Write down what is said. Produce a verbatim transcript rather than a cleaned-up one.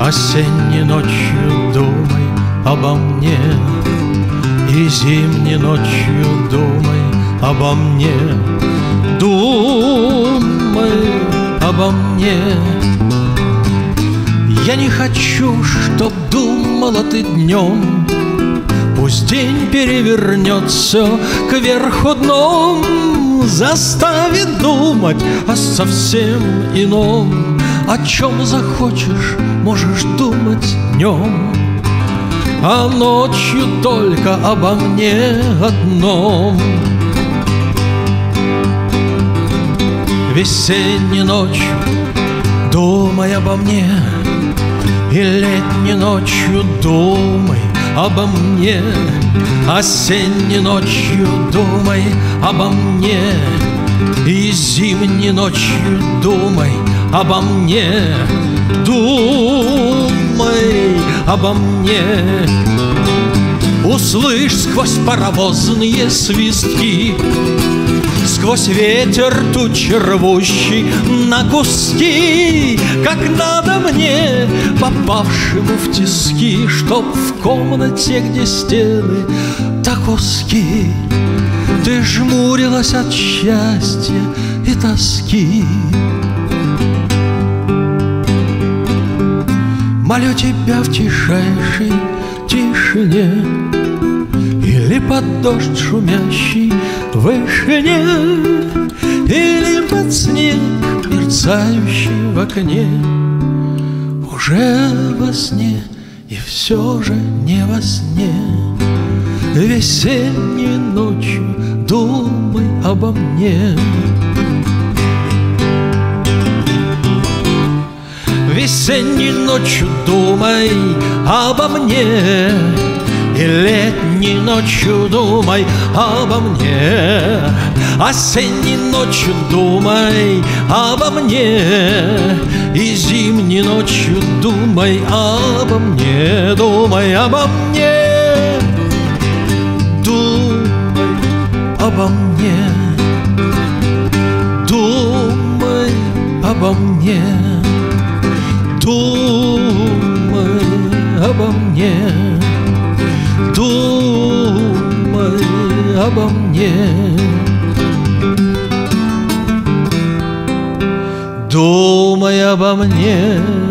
Осенней ночью думай обо мне, и зимней ночью думай обо мне. Думай обо мне. Я не хочу, чтоб думала ты днем. Пусть день перевернется кверху дном, заставит думать о совсем ином. О чем захочешь, можешь думать днем, а ночью только обо мне одном. Весенней ночью думай обо мне, и летней ночью думай обо мне. Осенней ночью думай обо мне, и зимней ночью думай обо мне. Думай обо мне. Услышь сквозь паровозные свистки, сквозь ветер тучи рвущий на куски, как надо мне, попавшему в тиски, чтоб в комнате, где стены так узки, ты жмурилась от счастья и тоски. Молю тебя в тишайшей тишине или под дождь шумящий в вышине, или под снег, мерцающий в окне. Уже во сне и все же не во сне. Весенней ночью думай обо мне. Весенней ночью думай обо мне, и летней ночью думай обо мне. Осенней ночью думай обо мне, и зимней ночью думай обо мне. Думай обо мне. Думай обо мне. Думай обо мне. Думай обо мне. Думай обо мне. Думай обо мне.